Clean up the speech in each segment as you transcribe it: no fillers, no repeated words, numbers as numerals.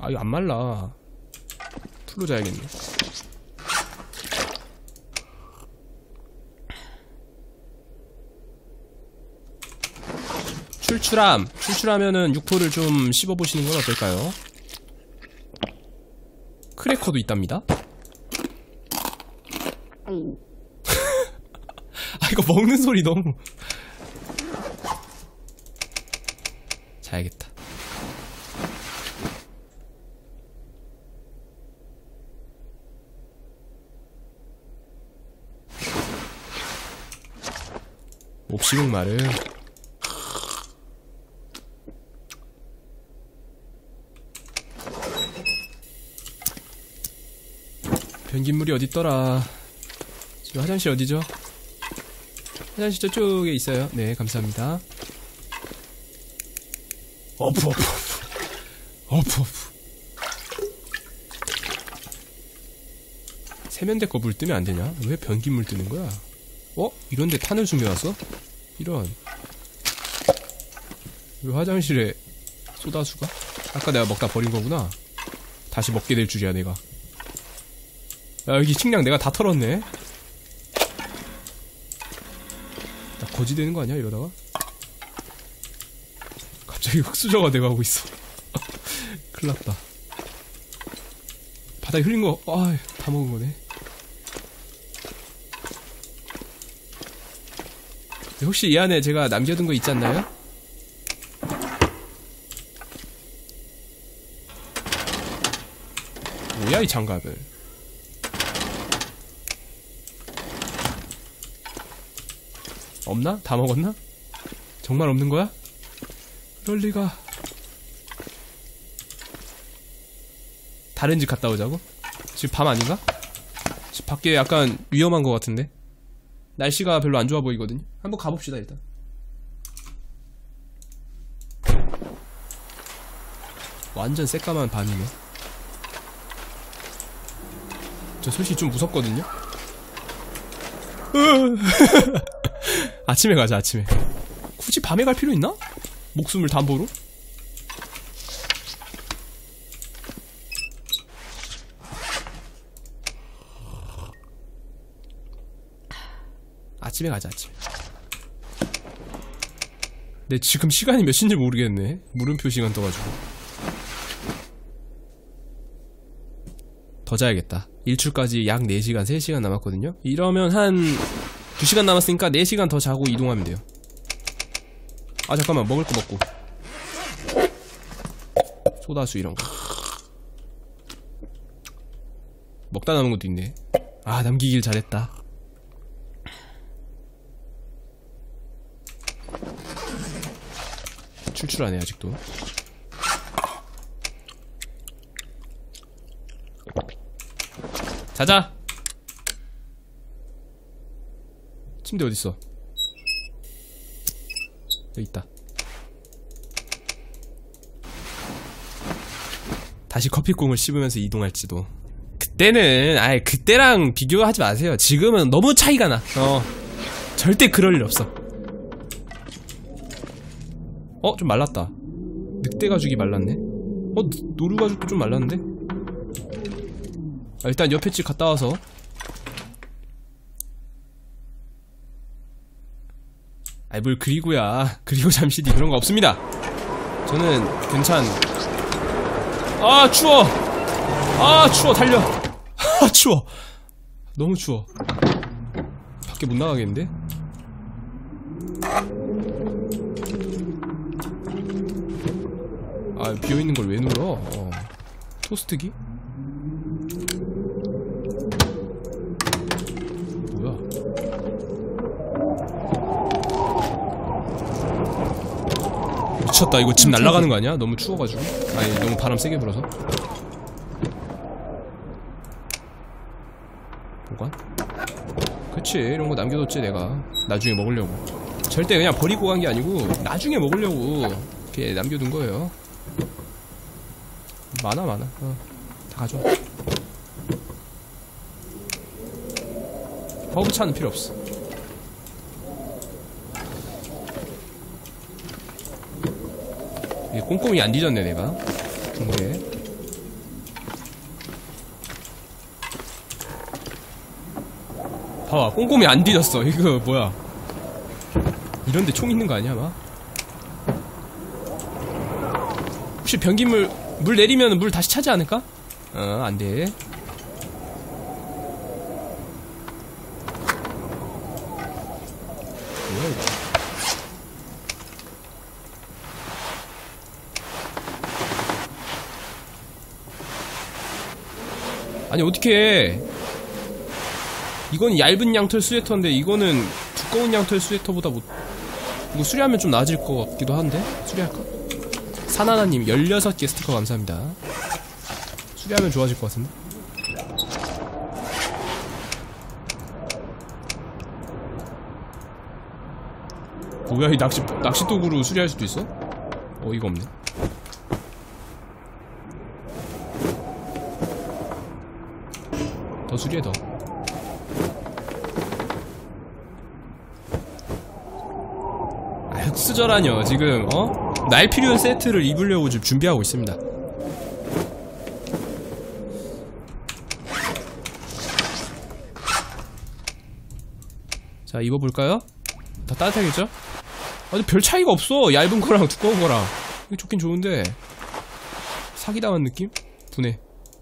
아 이거 안 말라. 풀로 자야겠네. 출출하면은 육포를 좀 씹어보시는 건 어떨까요? 크래커도 있답니다. 아 이거 먹는 소리 너무. 자야겠다. 몹시국 말을. 변기물이 어딨더라. 지금 화장실 어디죠? 화장실 저쪽에 있어요. 네 감사합니다. 어프 세면대 거 물 뜨면 안 되냐? 왜 변기물 뜨는 거야? 어? 이런데 탄을 숨겨놨어? 이런. 왜 화장실에 소다수가? 아까 내가 먹다 버린 거구나. 다시 먹게 될 줄이야 내가. 야 여기 식량 내가 다 털었네. 나 거지 되는 거 아니야 이러다가? 갑자기 흙수저가 돼가고 있어. 큰일났다. 바닥에 흘린 거 다 먹은 거네. 혹시 이 안에 제가 남겨둔 거 있지 않나요? 뭐야 이 장갑을. 없나? 다 먹었나? 정말 없는 거야? 그럴 리가. 다른 집 갔다 오자고? 지금 밤 아닌가? 지금 밖에 약간 위험한 거 같은데? 날씨가 별로 안 좋아 보이거든요? 한번 가봅시다 일단. 완전 새까만 밤이네. 저 솔직히 좀 무섭거든요? 아침에 가자 아침에. 굳이 밤에 갈 필요 있나? 목숨을 담보로? 아침에 가자 아침에. 근데 지금 시간이 몇 시인지 모르겠네. 물음표 시간 떠가지고. 더 자야겠다. 일출까지 약 4시간 3시간 남았거든요. 이러면 한 2시간 남았으니까 4시간 더 자고 이동하면 돼요. 아 잠깐만 먹을 거 먹고. 소다수 이런거 먹다 남은 것도 있네. 아 남기길 잘했다. 출출하네 아직도. 자자. 침대 어딨어? 여기 있다. 다시 커피콩을 씹으면서 이동할지도. 그때는 그때랑 비교하지 마세요. 지금은 너무 차이가 나. 절대 그럴 일 없어. 좀 말랐다. 늑대 가죽이 말랐네. 노루 가죽도 좀 말랐는데? 일단 옆에 집 갔다 와서. 뭘 그리고야. 그리고 잠시디 그런 거 없습니다. 저는 추워. 추워 달려. 추워. 너무 추워. 밖에 못 나가겠는데? 비어있는 걸 왜 눌러? 토스트기? 뭐야? 미쳤다. 이거 집 날아가는 거 아니야? 너무 추워가지고. 너무 바람 세게 불어서. 보관? 그치, 이런 거 남겨뒀지 내가. 나중에 먹으려고. 절대 그냥 버리고 간 게 아니고 나중에 먹으려고 이렇게 남겨둔 거예요. 많아. 다 가져와. 허브차는 필요 없어. 이게 꼼꼼히 안 뒤졌네 내가. 중간에 봐봐, 꼼꼼히 안 뒤졌어. 이거 뭐야? 이런데 총 있는 거 아니야, 막? 혹시 변기물 물 내리면 물 다시 차지 않을까? 안 돼. 뭐야 이거? 아니 어떻게 해? 이건 얇은 양털 스웨터인데 이거는 두꺼운 양털 스웨터보다 뭐 이거 수리하면 좀 나아질 것 같기도 한데? 수리할까? 사나나님 16개 스티커 감사합니다. 수리하면 좋아질 것 같은데? 뭐야 이 낚시도구로 수리할 수도 있어? 어이가 없네. 더 수리해 더. 아, 흑수저라뇨. 지금 날필요한 세트를 입으려고 지금 준비하고 있습니다. 자, 입어볼까요? 더 따뜻하겠죠? 아주 별 차이가 없어. 얇은 거랑 두꺼운 거랑. 이게 좋긴 좋은데 사기당한 느낌? 분해.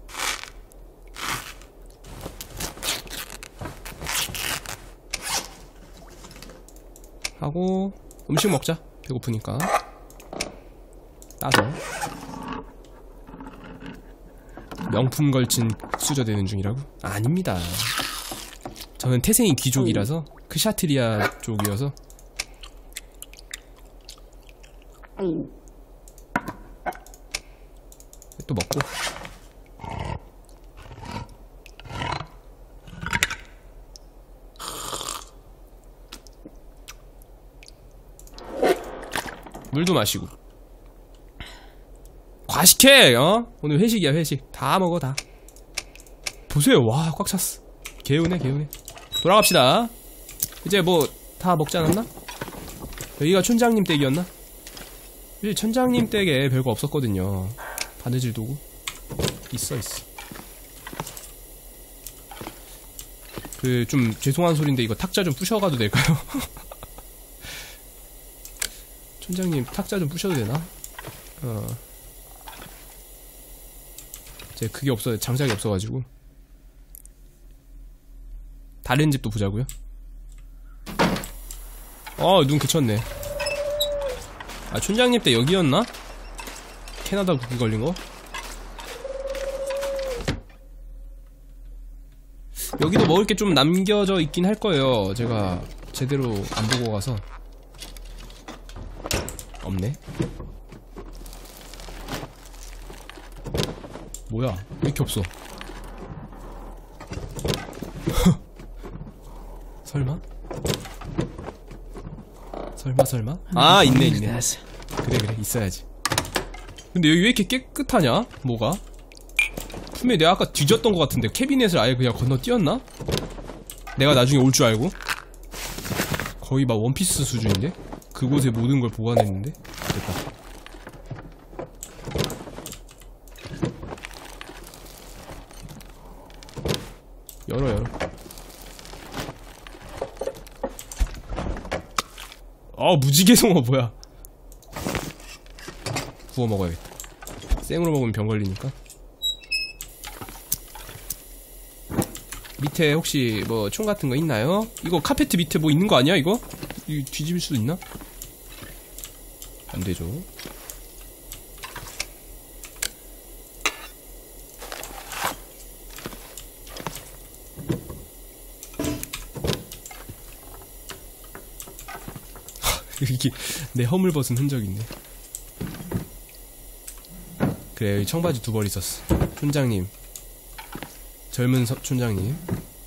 하고 음식 먹자. 배고프니까. 따서 명품 걸친 수저되는 중이라고? 아닙니다. 저는 태생이 귀족이라서 크샤트리아 쪽이어서. 또 먹고. 물도 마시고. 과식해. 오늘 회식이야 회식. 다 먹어 다. 보세요. 와 꽉 찼어. 개운해 개운해. 돌아갑시다. 이제 뭐 다 먹지 않았나? 여기가 촌장님 댁이었나? 여기 촌장님 댁에 별거 없었거든요. 바느질 도구 있어. 그 좀 죄송한 소린데 이거 탁자 좀 부셔가도 될까요? 촌장님 탁자 좀 부셔도 되나? 제 그게 없어. 장작이 없어가지고. 다른 집도 보자고요. 눈 그쳤네. 아, 촌장님 때 여기였나? 캐나다 국기 걸린거? 여기도 먹을 게 좀 남겨져 있긴 할 거예요. 제가 제대로 안 보고 가서. 없네. 뭐야? 왜 이렇게 없어? 설마? 설마? 아, 있네. 그래, 있어야지. 근데 여기 왜 이렇게 깨끗하냐? 뭐가? 분명히 내가 아까 뒤졌던 것 같은데 캐비넷을 아예 그냥 건너뛰었나? 내가 나중에 올 줄 알고? 거의 막 원피스 수준인데? 그곳에 모든 걸 보관했는데? 됐다. 열어. 무지개송어 뭐야? 구워 먹어야겠다. 생으로 먹으면 병 걸리니까. 밑에 혹시 뭐 총 같은 거 있나요? 이거 카페트 밑에 뭐 있는 거 아니야 이거? 이거 뒤집을 수도 있나? 안 되죠. 이게 내 허물 벗은 흔적이 있네. 그래, 여기 청바지 2벌 있었어. 촌장님. 젊은 촌장님.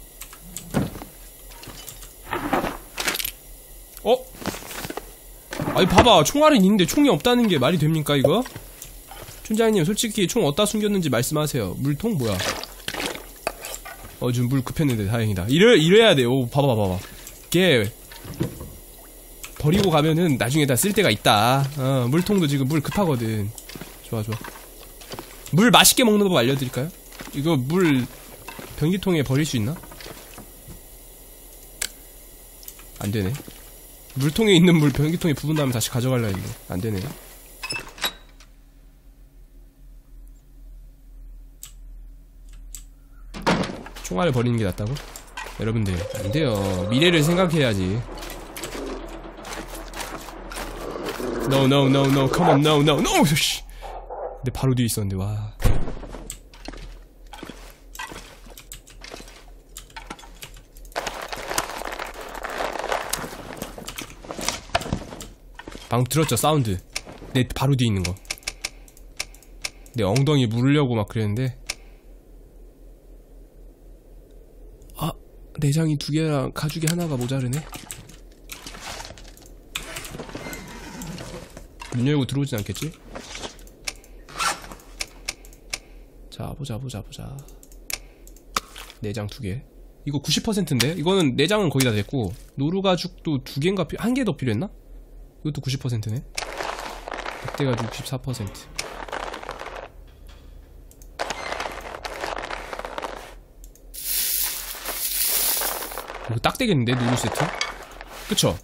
아니 봐봐, 총알은 있는데 총이 없다는 게 말이 됩니까 이거? 촌장님 솔직히 총 어디다 숨겼는지 말씀하세요. 물통 뭐야? 지금 물 급했는데 다행이다. 이래야 돼. 봐봐. 이게 버리고 가면은 나중에 다 쓸 데가 있다. 물통도 지금 물 급하거든. 좋아. 물 맛있게 먹는 법 알려드릴까요? 이거 물 변기통에 버릴 수 있나? 안되네. 물통에 있는 물 변기통에 부은 다음에 다시 가져갈라 했는데 안되네. 총알을 버리는 게 낫다고? 여러분들 안돼요. 미래를 생각해야지. No no no no come on no no no. 근데 바로 뒤에 있었는데 와. 방금 들었죠 사운드. 내 바로 뒤에 있는 거. 내 엉덩이 물으려고 막 그랬는데 아 내장이 2개랑 가죽이 하나가 모자르네. 문 열고 들어오진 않겠지? 자 보자 내장 2개. 이거 90%인데? 이거는 내장은 거의 다 됐고 노루가죽도 2개인가 1개 더 필요했나? 이것도 90%네. 백대가죽 64%. 이거 딱 되겠는데 노루 세트? 그쵸?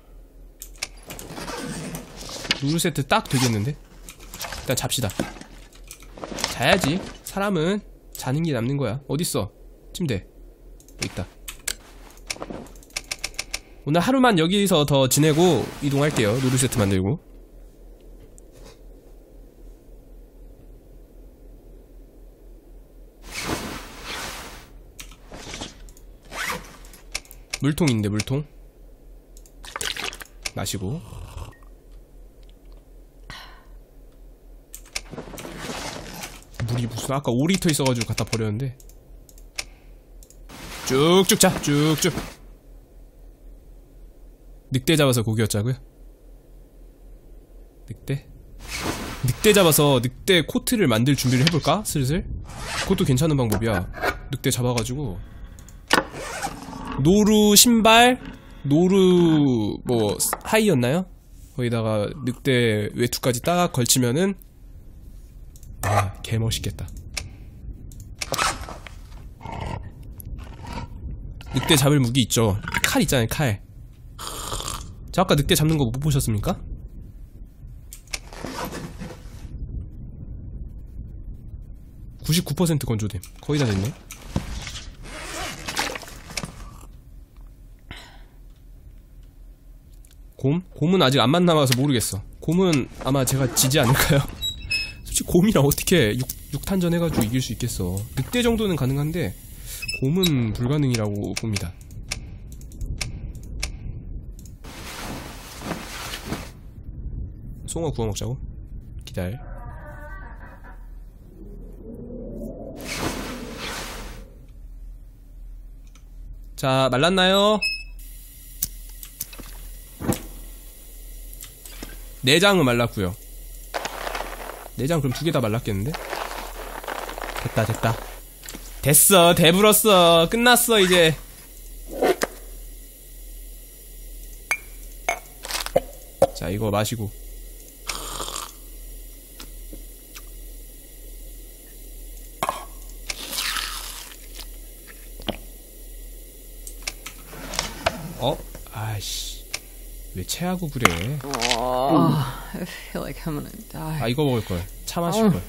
노루 세트 딱 되겠는데? 일단 잡시다. 자야지. 사람은 자는 게 남는 거야. 어딨어? 침대. 여기 있다. 오늘 하루만 여기서 더 지내고 이동할게요. 노루 세트 만들고. 물통인데 물통 마시고. 물이 무슨 아까 5리터 있어가지고 갖다 버렸는데. 쭉쭉 자 쭉쭉. 늑대 잡아서 고기 였자고요? 늑대 잡아서 늑대 코트를 만들 준비를 해볼까? 슬슬? 그것도 괜찮은 방법이야. 늑대 잡아가지고 노루 신발, 노루 뭐 하이였나요? 거기다가 늑대 외투까지 딱 걸치면은 아 개멋있겠다. 늑대 잡을 무기 있죠. 칼 있잖아요. 칼. 저 아까 늑대 잡는 거 못 보셨습니까? (99% 건조됨). 거의 다 됐네. 곰은 아직 안 만나봐서 모르겠어. 곰은 아마 제가 지지 않을까요? 솔직히 곰이랑 어떻게 6탄전 해가지고 이길 수 있겠어. 늑대 정도는 가능한데 곰은 불가능이라고 봅니다. 송어 구워 먹자고? 기다려. 자, 말랐나요? 내장은 말랐구요. 내장 그럼 2개 다 말랐겠는데? 됐다. 됐어, 배불었어. 끝났어, 이제. 자, 이거 마시고. 아이씨. 왜 체하고 그래? I feel like I'm gonna die. 아, 이거 먹을걸. 차 마실걸.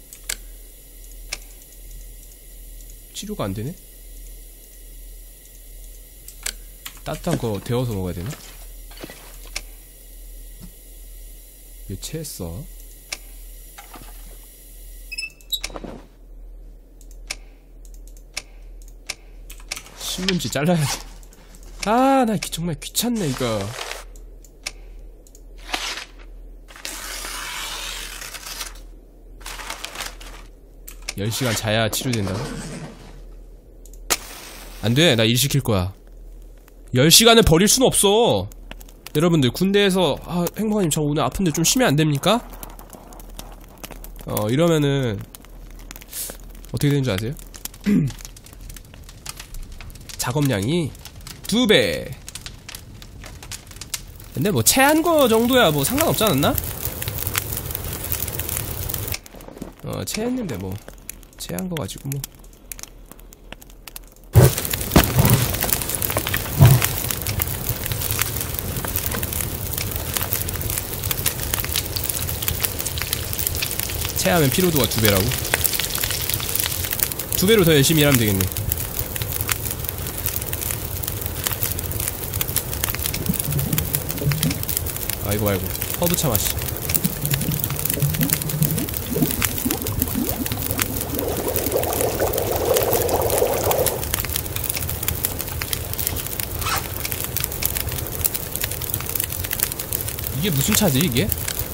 치료가 안 되네? 따뜻한 거 데워서 먹어야 되나? 왜 체했어? 신문지 잘라야지. 아, 나 정말 귀찮네, 이거. (10시간) 자야 치료된다고? 안돼, 나 일 시킬 거야. 10시간을 버릴 순 없어. 여러분들, 군대에서 행복아님 저 오늘 아픈데 좀 쉬면 안 됩니까? 이러면은 어떻게 되는 줄 아세요? 작업량이 2배. 근데 뭐 체한 거 정도야 뭐 상관없지 않았나? 체했는데 뭐 체한 거 가지고 뭐. 체하면 피로도가 2배라고? 2배로 더 열심히 일하면 되겠네. 아이고 아이고 허브차 맛이. 이게 무슨 차지 이게?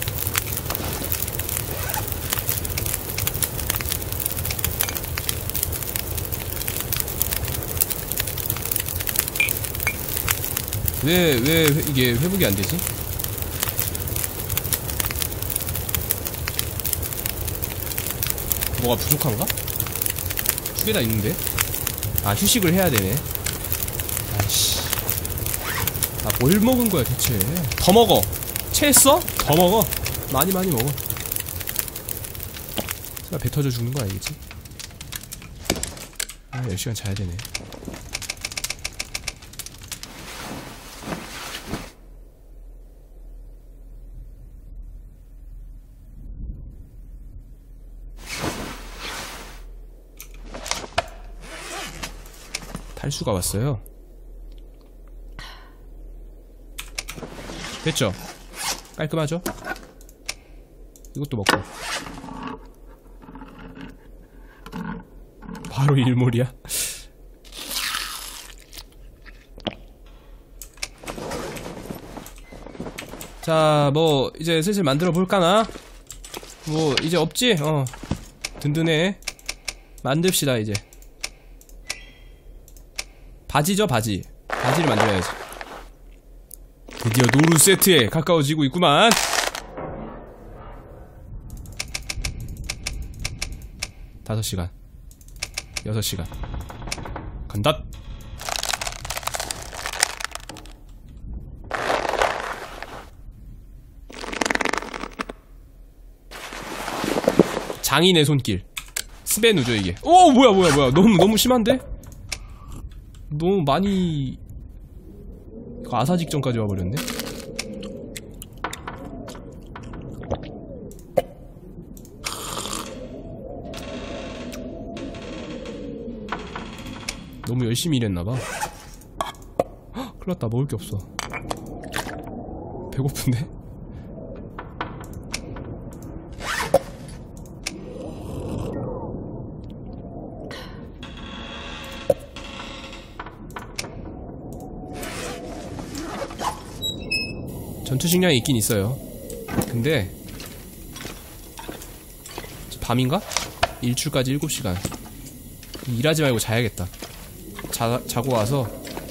왜 이게 회복이 안 되지? 뭐가 부족한가? 2개나 있는데? 아, 휴식을 해야 되네. 아이씨. 아, 뭘 먹은 거야, 대체? 더 먹어! 체했어? 더 먹어! 많이 먹어. 배 터져 죽는 거 아니겠지? 아, 10시간 자야 되네. 탈수가 왔어요. 됐죠? 깔끔하죠? 이것도 먹고. 바로 일몰이야? 자, 뭐 이제 슬슬 만들어 볼까나? 뭐 이제 없지? 든든해. 만듭시다 이제. 바지죠, 바지. 바지를 만들어야지. 드디어 노루 세트에 가까워지고 있구만. 다섯 시간 6시간 간다. 장인의 손길. 스베누죠 이게. 오 뭐야 너무 심한데? 너무 많이. 이거 아사 직전까지 와버렸네. 너무 열심히 일했나봐. 헉, 큰일났다. 먹을 게 없어. 배고픈데? 전투식량이 있긴 있어요. 근데 밤인가? 일출까지 7시간. 일하지 말고 자야겠다. 자고 와서.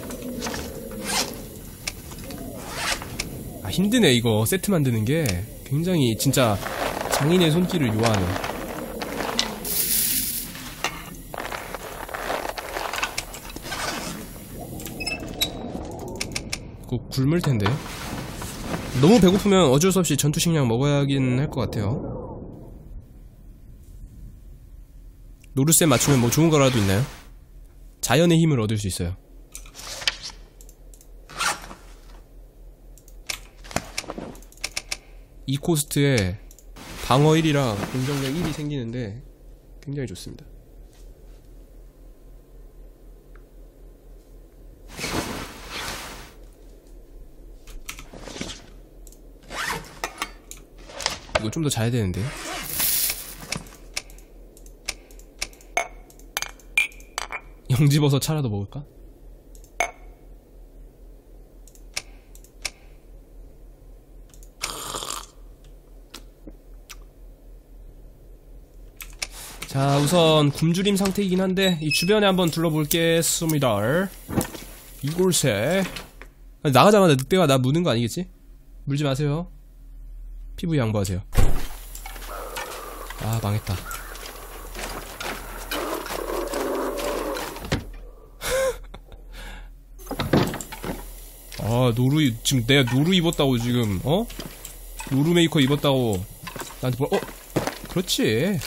아, 힘드네 이거 세트 만드는 게. 굉장히 진짜 장인의 손길을 요하네. 꼭 굶을 텐데. 너무 배고프면 어쩔 수 없이 전투식량 먹어야 하긴 할 것 같아요. 노루쌤 맞추면 뭐 좋은 거라도 있나요? 자연의 힘을 얻을 수 있어요. 이 코스트에 방어 1이랑 공격력 1이 생기는데 굉장히 좋습니다. 이거 좀 더 자야 되는데. 영지버섯 차라도 먹을까? 자, 우선 굶주림 상태이긴 한데 이 주변에 한번 둘러볼겠습니다. 이곳에 나가자마자 늑대가 나 무는 거 아니겠지? 물지 마세요. 피부 양보하세요. 아, 망했다. 아, 지금 내가 노루 입었다고 지금, 노루 메이커 입었다고 나한테 그렇지.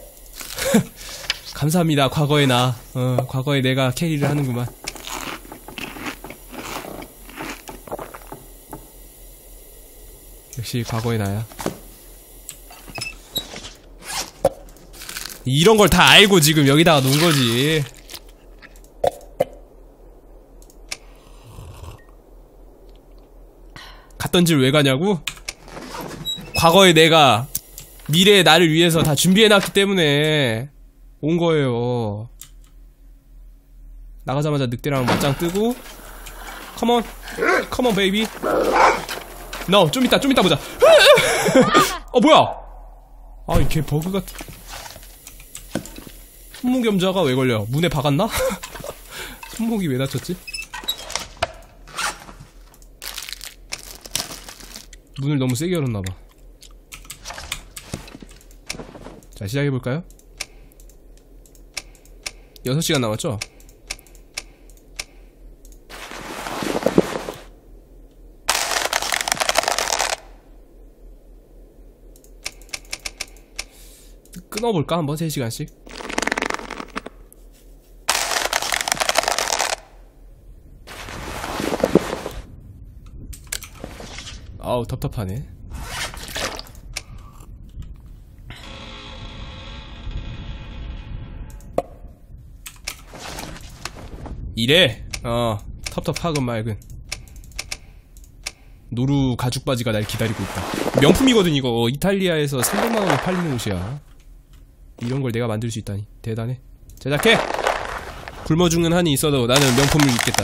감사합니다. 과거의 나. 과거에 내가 캐리를 하는구만. 역시 과거의 나야. 이런 걸 다 알고 지금 여기다가 놓은 거지. 갔던 길 왜 가냐고? 과거에 내가 미래의 나를 위해서 다 준비해놨기 때문에 온 거예요. 나가자마자 늑대랑 맞짱 뜨고 컴온 컴온 베이비. No 좀 이따 보자. 뭐야? 아 이 개 버그 같은. 손목염자가 왜 걸려? 문에 박았나? 손목이 왜 다쳤지? 문을 너무 세게 열었나봐. 자 시작해볼까요? 6시간 남았죠? 끊어볼까? 한번 3시간씩? 아우 답답하네. 이래 텁텁하건 맑은 노루 가죽 바지가 날 기다리고 있다. 명품이거든 이거. 이탈리아에서 300만원에 팔리는 옷이야. 이런 걸 내가 만들 수 있다니 대단해. 제작해! 굶어 죽는 한이 있어도 나는 명품을 입겠다.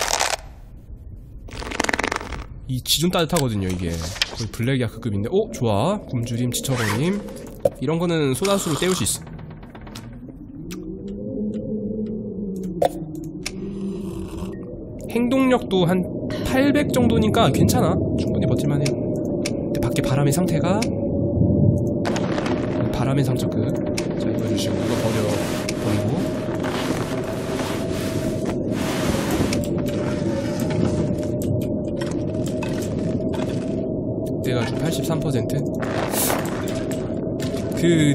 이 지 좀 따뜻하거든요 이게. 거의 블랙 야크급인데. 좋아. 굶주림 지처버님. 이런 거는 소다수로 때울 수 있어. 행동력도 한 800 정도니까 괜찮아. 충분히 버틸만해. 근데 밖에 바람의 상태가 바람의 상처급. 자 이거 주시고 이거 버리고 늑대가 좀 83%. 그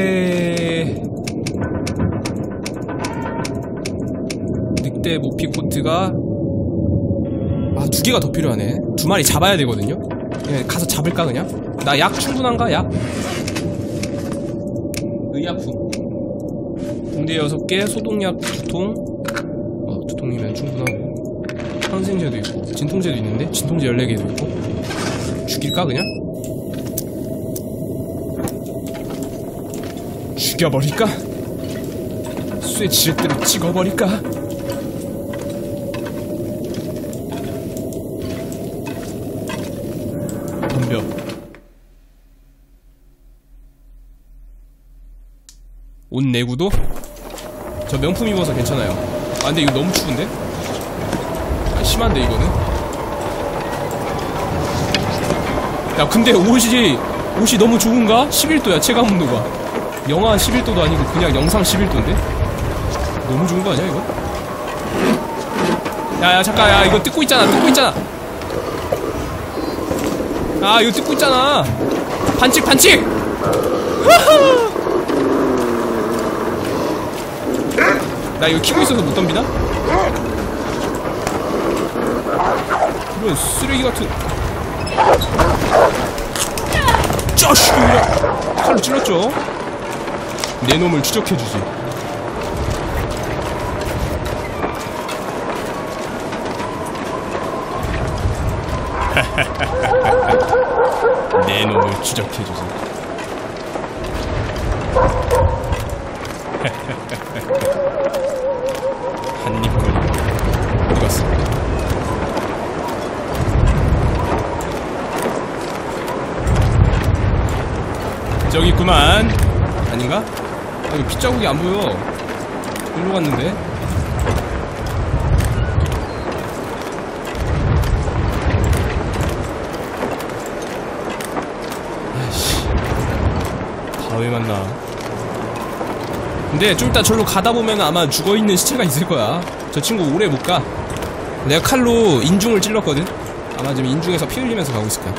늑대 모피 코트가 2개가 더 필요하네. 2마리 잡아야 되거든요. 그냥 가서 잡을까 그냥? 나 약 충분한가? 약? 의약품 붕대 6개, 소독약 2통. 2통이면 충분하고 항생제도 있고 진통제도 있는데? 진통제 14개도 있고. 죽일까 그냥? 죽여버릴까? 쇠 지렛대로 찍어버릴까? 덤벼. 옷 내구도? 저 명품 입어서 괜찮아요. 근데 이거 너무 추운데? 심한데 이거는? 야 근데 옷이 너무 좋은가? 11도야 체감온도가. 영하 11도도 아니고 그냥 영상 11도인데? 너무 좋은 거 아니야 이거? 야 잠깐. 야 이거 뜯고 있잖아. 이거 뜯고 있잖아. 반칙! 나 이거 키고 있어서 못 덤비나? 이런 쓰레기 같은. 짜식! 칼로 찔렀죠? 내 놈을 추적해주지. 내 놈을 추적해주지. 한입거리 어디 갔어? 저기 있구만. 아닌가? 이거 핏자국이 안 보여. 일로 갔는데. 아이씨, 다 왜 만나. 근데 좀 이따 절로 가다 보면 아마 죽어있는 시체가 있을 거야. 저 친구 오래 못 가. 내가 칼로 인중을 찔렀거든. 아마 지금 인중에서 피 흘리면서 가고 있을 거야.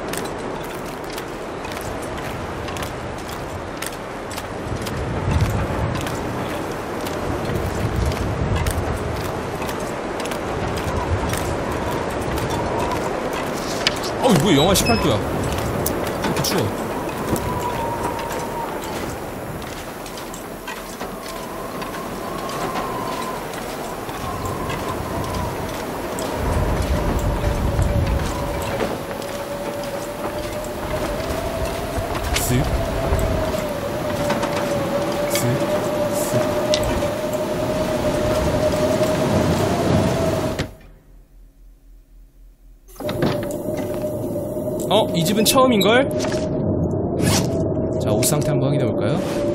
뭐야 영하 18도야. 이렇게 추워. 이 집은 처음인걸? 자, 옷 상태 한번 확인해볼까요?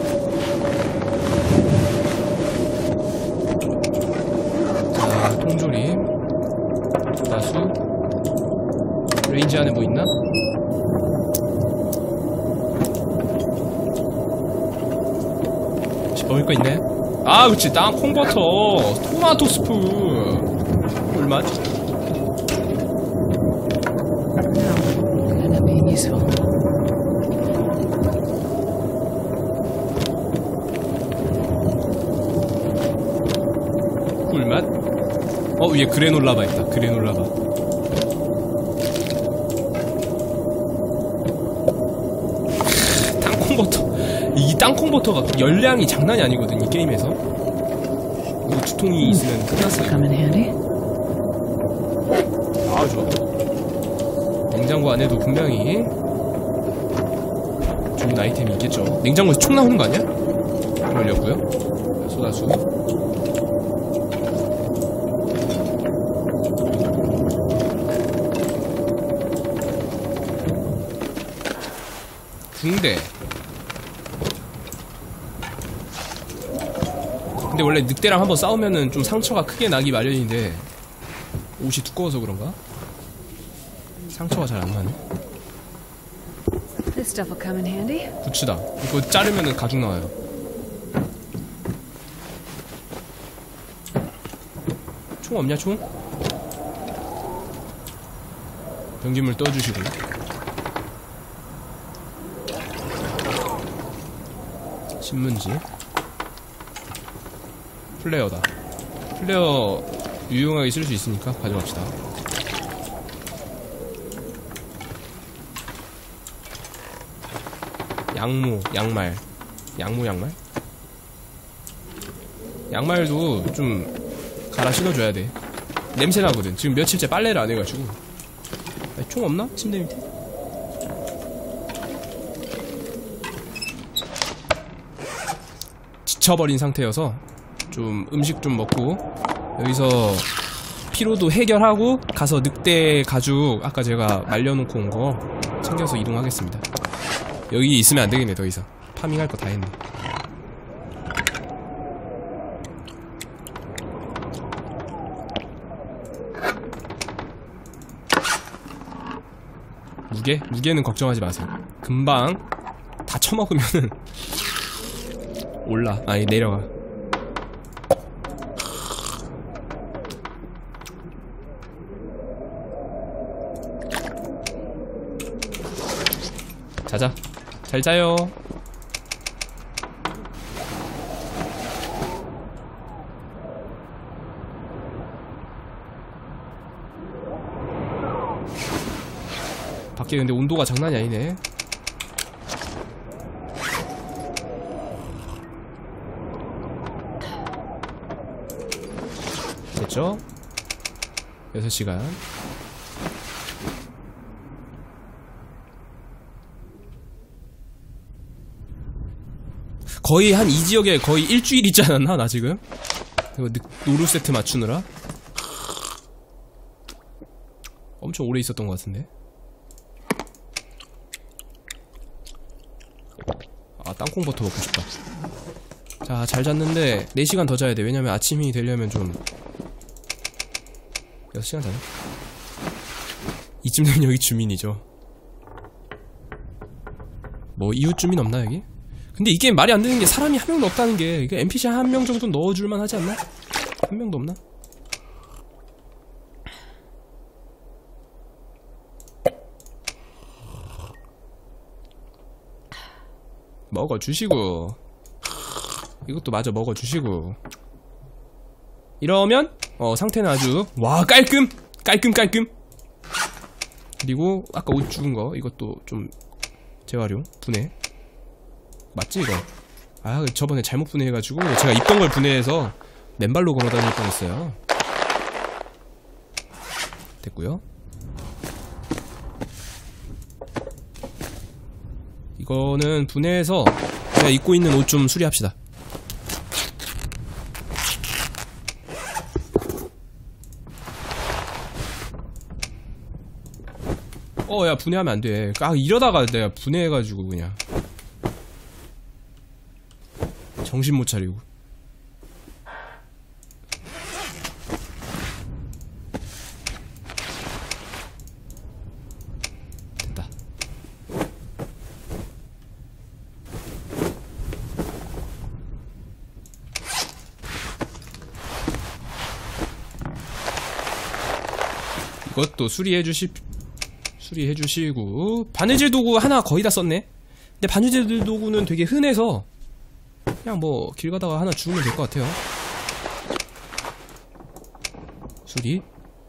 자, 통조림, 소다수, 레인지 안에 뭐 있나? 먹을 거 있네? 아, 그치, 땅콩버터, 토마토 스프, 꿀맛. Gonna be useful. 꿀맛? 위에 그래놀라바 있다. 그래놀라바. 땅콩버터. 이 땅콩버터가 열량이 장난이 아니거든, 이 게임에서. 이거 2통이 있으면 끝났어요. Come in handy. 아, 좋아. 냉장고 안에도 분명히 좋은 아이템이 있겠죠. 냉장고에서 총 나오는 거 아니야? 그러려고요. 소다수. 붕대. 근데 원래 늑대랑 한번 싸우면은 좀 상처가 크게 나기 마련인데 옷이 두꺼워서 그런가? 상처가 잘 안 나네. This stuff will come in handy. 부츠다. 이거 자르면은 가죽 나와요. 총 없냐, 총? 변기물 떠주시고. 신문지. 플레어다. 플레어 유용하게 쓸 수 있으니까 가져갑시다. 양모, 양말. 양모, 양말? 양말도 좀 갈아 신어줘야 돼. 냄새나거든. 지금 며칠째 빨래를 안 해가지고. 총 없나? 침대 밑에? 지쳐버린 상태여서 좀 음식 좀 먹고 여기서 피로도 해결하고 가서 늑대 가죽 아까 제가 말려놓고 온 거 챙겨서 이동하겠습니다. 여기 있으면 안 되겠네. 더 이상 파밍할 거 다 했네. 무게는 걱정하지 마세요. 금방 다 처먹으면은 올라. 아니, 내려가. 자자. 잘 자요. 밖에 근데 온도가 장난이 아니네. 됐죠? 6시간. 거의 한 이 지역에 거의 일주일 있지 않았나? 나 지금? 이거 노루 세트 맞추느라 엄청 오래 있었던 것 같은데. 아, 땅콩버터 먹고 싶다. 자, 잘 잤는데 4시간 더 자야 돼. 왜냐면 아침이 되려면 좀 6시간 자네. 이쯤 되면 여기 주민이죠. 뭐 이웃 주민 없나 여기? 근데 이 게임 말이 안 되는 게 사람이 한 명도 없다는 게. 이게 NPC 한 명 정도 넣어줄만 하지 않나? 한 명도 없나? 먹어주시고, 이것도 마저 먹어주시고. 이러면 상태는 아주 와, 깔끔. 그리고 아까 옷 죽은 거 이것도 좀 재활용. 분해 맞지 이거? 아, 저번에 잘못 분해해가지고 제가 입던 걸 분해해서 맨발로 걸어다닐 뻔했어요. 됐고요. 이거는 분해해서 제가 입고 있는 옷 좀 수리합시다. 야 분해하면 안돼. 이러다가 내가 분해해가지고 그냥 정신 못 차리고. 됐다. 이것도 수리해주시고. 바느질 도구 하나 거의 다 썼네. 근데 바느질 도구는 되게 흔해서 그냥 뭐 길 가다가 하나 주우면 될 것 같아요. 수리.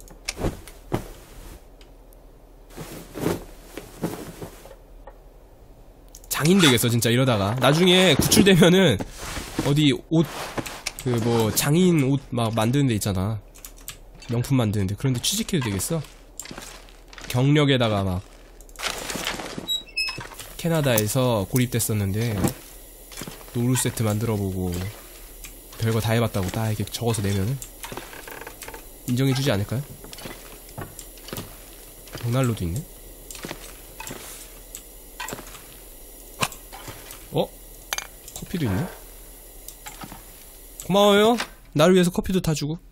장인 되겠어 진짜 이러다가. 나중에 구출되면은 어디 옷 그 뭐 장인 옷 막 만드는 데 있잖아. 명품 만드는데 그런데 취직해도 되겠어? 경력에다가 막 캐나다에서 고립됐었는데 노루 세트 만들어보고 별거 다 해봤다고 딱 이렇게 적어서 내면은 인정해주지 않을까요? 벽난로도 있네? 커피도 있네? 고마워요. 나를 위해서 커피도 타주고.